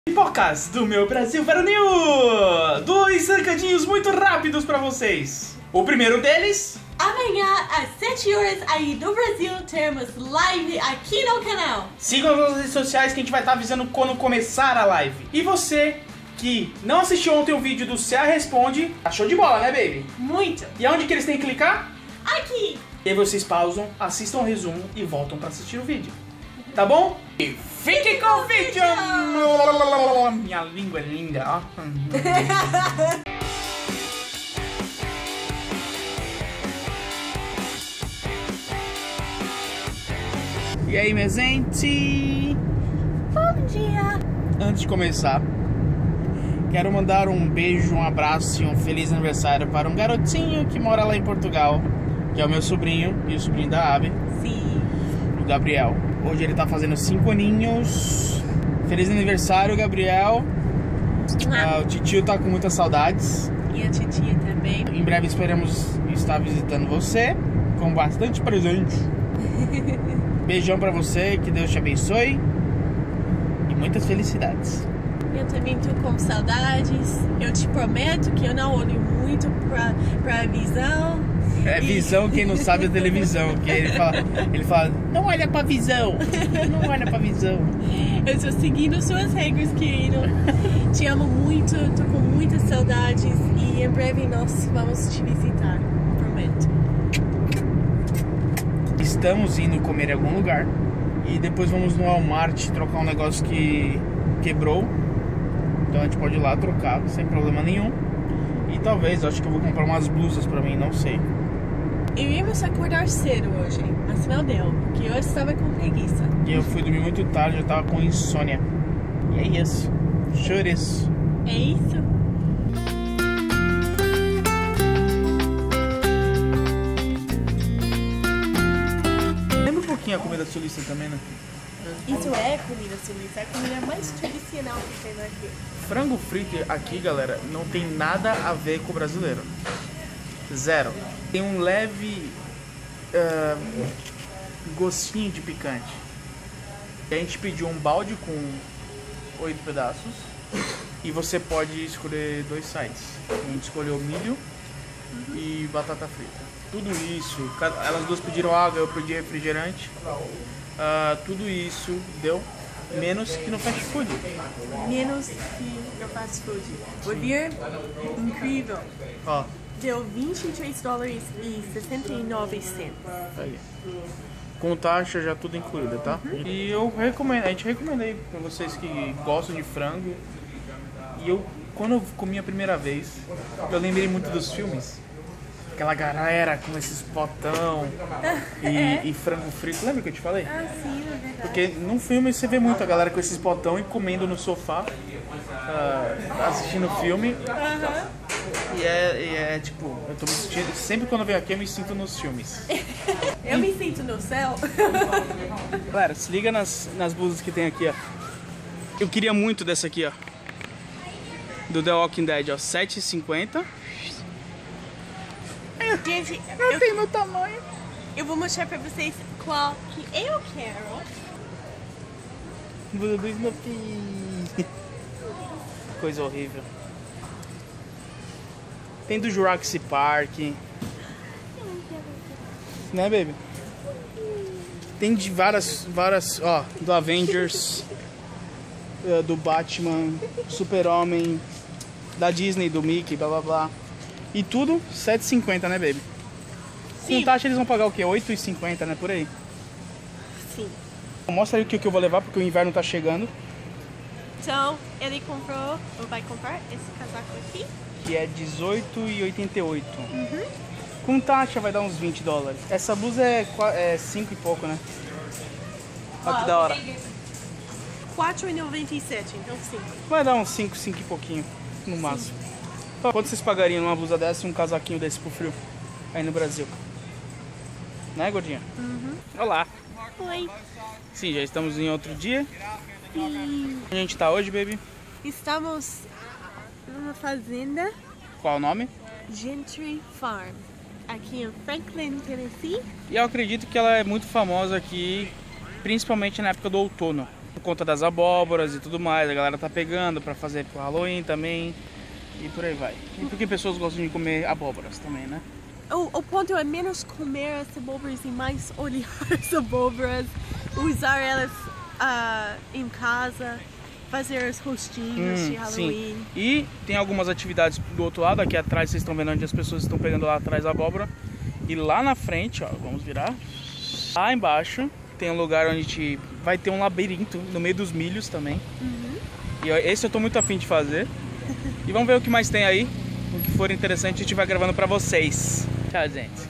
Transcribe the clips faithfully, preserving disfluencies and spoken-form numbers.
Pipocas do meu Brasil Varonil! Dois recadinhos muito rápidos pra vocês. O primeiro deles... Amanhã, às sete horas aí do Brasil, teremos live aqui no canal. Sigam nas redes sociais que a gente vai estar avisando quando começar a live. E você que não assistiu ontem o vídeo do C A Responde, achou de bola, né, baby? Muito. E aonde que eles têm que clicar? Aqui. E aí vocês pausam, assistam o resumo e voltam pra assistir o vídeo. Tá bom? E fique com o vídeo! Minha língua é linda, ó. E aí, minha gente? Bom dia. Antes de começar, quero mandar um beijo, um abraço e um feliz aniversário para um garotinho que mora lá em Portugal, que é o meu sobrinho e o sobrinho da Abby. Sim. O Gabriel. Hoje ele tá fazendo cinco aninhos. Feliz aniversário, Gabriel. Ah, o titio tá com muitas saudades. E a titia também. Em breve esperamos estar visitando você com bastante presente. Beijão pra você, que Deus te abençoe. E muitas felicidades. Eu também tô com saudades. Eu te prometo que eu não olho muito pra, pra visão. É visão, quem não sabe é televisão. Que ele fala, ele fala, não olha pra visão. Não olha pra visão. Eu tô seguindo suas regras, querido. Te amo muito, tô com muitas saudades. E em breve nós vamos te visitar. Prometo. Estamos indo comer em algum lugar. E depois vamos no Walmart trocar um negócio que quebrou. Então a gente pode ir lá trocar, sem problema nenhum. E talvez, acho que eu vou comprar umas blusas pra mim, não sei. Iríamos acordar cedo hoje, mas não deu, porque eu estava com preguiça. E eu fui dormir muito tarde, eu tava com insônia. E é isso. Choreço. É isso? Lembra um pouquinho a comida sulista também, né? Isso é comida sulista, é a comida mais tradicional que tem aqui. Frango frito aqui, galera, não tem nada a ver com o brasileiro. Zero. Tem um leve uh, gostinho de picante. A gente pediu um balde com oito pedaços e você pode escolher dois sides. A gente escolheu milho uhum. e batata frita. Tudo isso, elas duas pediram água, eu pedi refrigerante. Uh, tudo isso deu menos que no fast food. Menos que no fast food. O beer, incrível. Ó. Deu vinte e três dólares e sessenta e nove centavos. Aí. Com taxa já tudo incluído, tá? Uhum. E eu recomendo, a gente recomenda aí pra vocês que gostam de frango. E eu, quando eu comi a primeira vez, eu lembrei muito dos filmes. Aquela galera com esses potão e, é. e frango frito. Lembra que eu te falei? Ah, sim, é verdade. Porque num filme você vê muito a galera com esses potão e comendo no sofá, uh, assistindo o filme. Uhum. E é, e é tipo, eu tô me sentindo, sempre quando eu venho aqui eu me sinto nos filmes. Eu me sinto no céu. Galera, se liga nas, nas blusas que tem aqui, ó. Eu queria muito dessa aqui, ó. Do The Walking Dead, ó. sete e cinquenta. Gente, não eu, tem meu tamanho. Eu vou mostrar pra vocês qual que eu quero. Blusa do Snoopy. Coisa horrível. Tem do Jurassic Park. Né, baby? Tem de várias, várias, ó, do Avengers, do Batman, Super-Homem, da Disney, do Mickey, blá blá blá. E tudo sete e cinquenta, né, baby? Sim. Com taxa eles vão pagar o quê? oito e cinquenta, né, por aí? Sim. Mostra aí o que eu vou levar, porque o inverno tá chegando. Então, ele comprou, ou vai comprar esse casaco aqui. Que é dezoito e oitenta e oito. Uhum. Com taxa vai dar uns vinte dólares. Essa blusa é, é cinco e pouco, né? Olha que da hora. quatro e noventa e sete, então cinco. Vai dar uns cinco, cinco e pouquinho, no máximo. Então, quanto vocês pagariam numa blusa dessa e um casaquinho desse pro frio? Aí no Brasil. Né, gordinha? Uhum. Olá. Oi. Sim, já estamos em outro dia. Sim. Onde a gente tá hoje, baby? Estamos numa fazenda. Qual o nome? Gentry Farm. Aqui em Franklin, Tennessee. E eu acredito que ela é muito famosa aqui, principalmente na época do outono. Por conta das abóboras e tudo mais, a galera tá pegando pra fazer pro Halloween também. E por aí vai. E porque pessoas gostam de comer abóboras também, né? O, o ponto é menos comer as abóboras e mais olhar as abóboras, usar elas uh, em casa, fazer os rostinhos hum, de Halloween. Sim. E tem algumas atividades do outro lado, aqui atrás vocês estão vendo onde as pessoas estão pegando lá atrás a abóbora. E lá na frente, ó, vamos virar. Lá embaixo tem um lugar onde a gente vai ter um labirinto no meio dos milhos também. Uhum. E ó, esse eu tô muito afim de fazer. E vamos ver o que mais tem aí. O que for interessante a gente vai gravando pra vocês. Tchau, gente.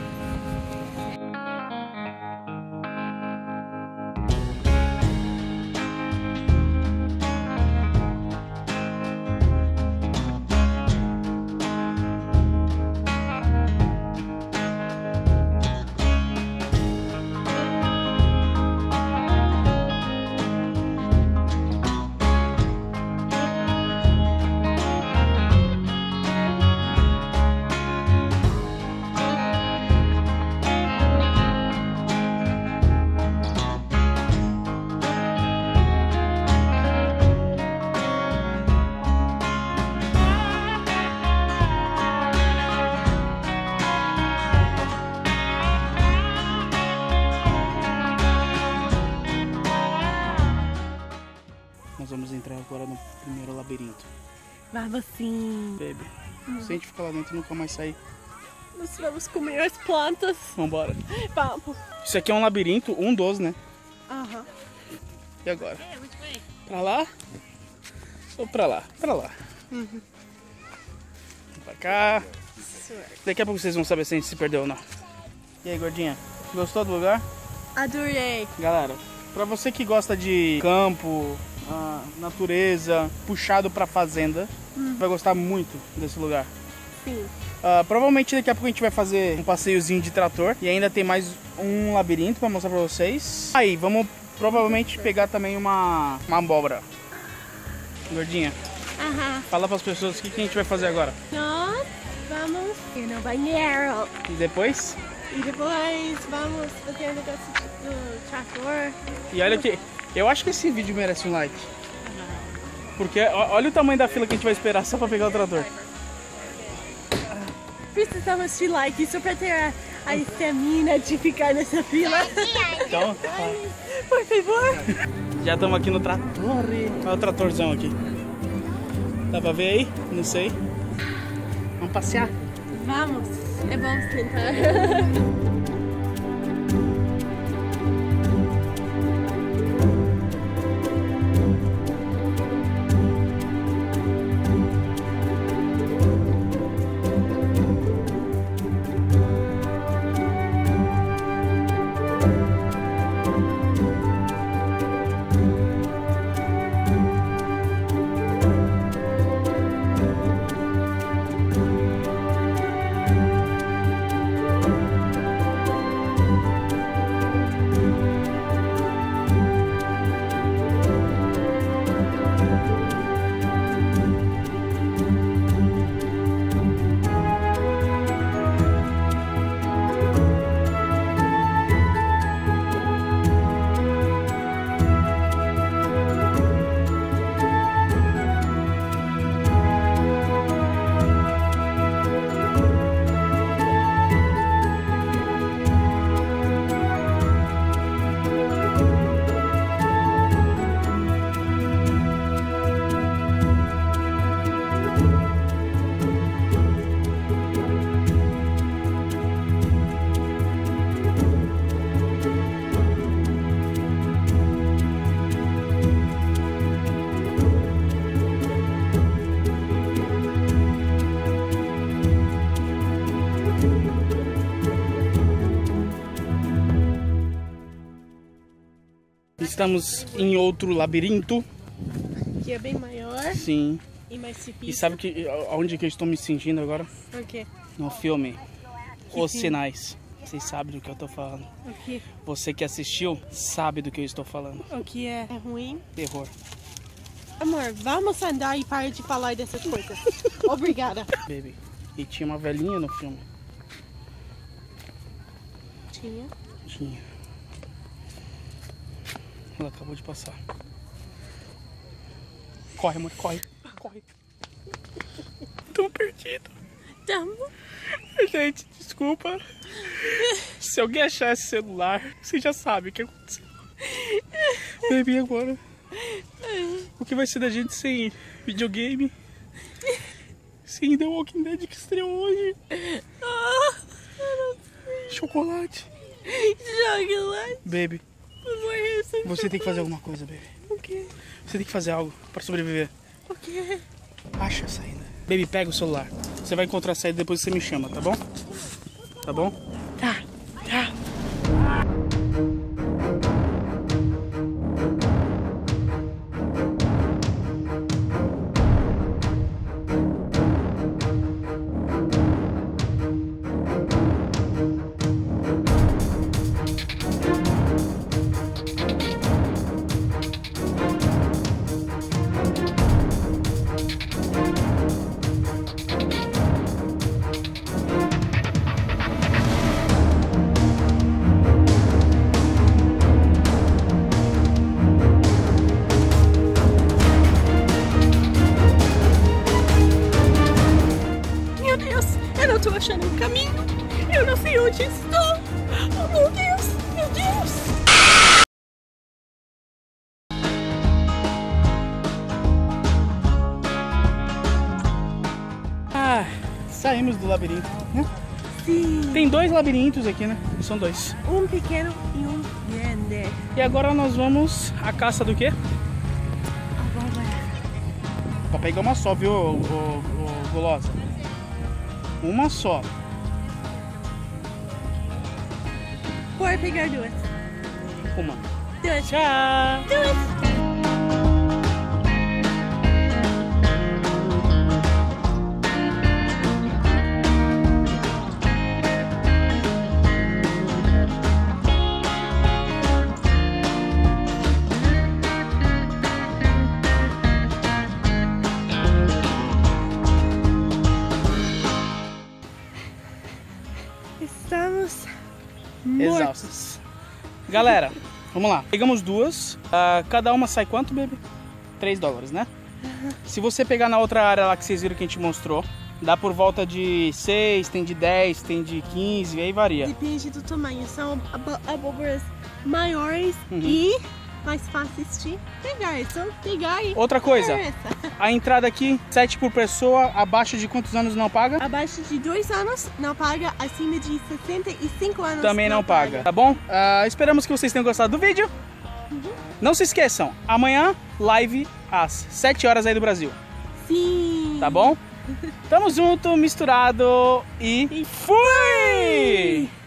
Nós vamos entrar agora no primeiro labirinto. Vamos sim. Baby, hum. se a gente ficar lá dentro nunca mais sair. Nós vamos comer as plantas. Vambora. Vamos. Isso aqui é um labirinto, um dos, né? Aham. E agora? Pra lá? Ou pra lá? Pra lá. Uhum. Pra cá. Daqui a pouco vocês vão saber se a gente se perdeu ou não. E aí, gordinha? Gostou do lugar? Adorei. Galera, pra você que gosta de campo, a natureza, puxado pra fazenda, hum. vai gostar muito desse lugar. Sim. Uh, provavelmente daqui a pouco a gente vai fazer um passeiozinho de trator. E ainda tem mais um labirinto pra mostrar pra vocês. Aí, vamos provavelmente pegar também uma, uma abóbora. Gordinha, Aham. fala pras pessoas o que, que a gente vai fazer agora. Nós vamos ir no banheiro. E depois? E depois vamos fazer o negócio do trator. E olha que... eu acho que esse vídeo merece um like. Porque olha o tamanho da fila que a gente vai esperar só pra pegar o trator. Precisamos de like só pra ter a, a estamina de ficar nessa fila. Então, por favor. Já estamos aqui no trator. Olha o tratorzão aqui. Dá pra ver aí? Não sei. Vamos passear? Vamos. É bom tentar. Estamos em outro labirinto. Que é bem maior. Sim. E mais difícil. E sabe que, onde que eu estou me sentindo agora? Por quê? No filme Que Os filme? Sinais. Vocês sabem do que eu estou falando. O que, Você que assistiu sabe do que eu estou falando. o que é, é ruim? Terror. Amor, vamos andar e parar de falar dessas coisas. Obrigada. Baby. E tinha uma velhinha no filme. Tinha? Tinha. Ela acabou de passar. Corre, amor, corre. Corre. Tô perdido. Tamo. Gente, desculpa. Se alguém achar esse celular, você já sabe o que aconteceu. Baby, agora? O que vai ser da gente sem videogame? Sem The Walking Dead que estreou hoje? Ah, Chocolate. chocolate. Baby, Morrer sem você tem que fazer alguma coisa, baby. O quê? Você tem que fazer algo para sobreviver. O quê? Acha a saída. Baby, pega o celular. Você vai encontrar a saída depois você me chama, tá bom? Tá bom? Tá, tá. Meu Deus, eu não tô achando um caminho. Eu não sei onde estou. Oh, meu Deus, meu Deus. Ah, saímos do labirinto, né? Sim. Tem dois labirintos aqui, né? São dois. Um pequeno e um grande. E agora nós vamos à caça do quê? Pra pegar uma só, viu, ô, ô, ô, gulosa? Uma só. Bora pegar duas. Uma. Duas. Tchau! Duas. Estamos mortos. Exaustos. Galera, vamos lá. Pegamos duas. Ah, cada uma sai quanto, baby? três dólares, né? Se você pegar na outra área lá que vocês viram que a gente mostrou, dá por volta de seis, tem de dez, tem de quinze, aí varia. Depende do tamanho. São abo- abóboras maiores Uhum. e mais fáceis de pegar. É só pegar e Outra coisa, pegar essa. a entrada aqui, sete por pessoa, abaixo de quantos anos não paga? Abaixo de dois anos não paga, acima de sessenta e cinco anos Também não paga, tá bom? Ah, esperamos que vocês tenham gostado do vídeo. Não se esqueçam, amanhã, live às sete horas aí do Brasil, Sim. tá bom? Tamo junto, misturado e fui!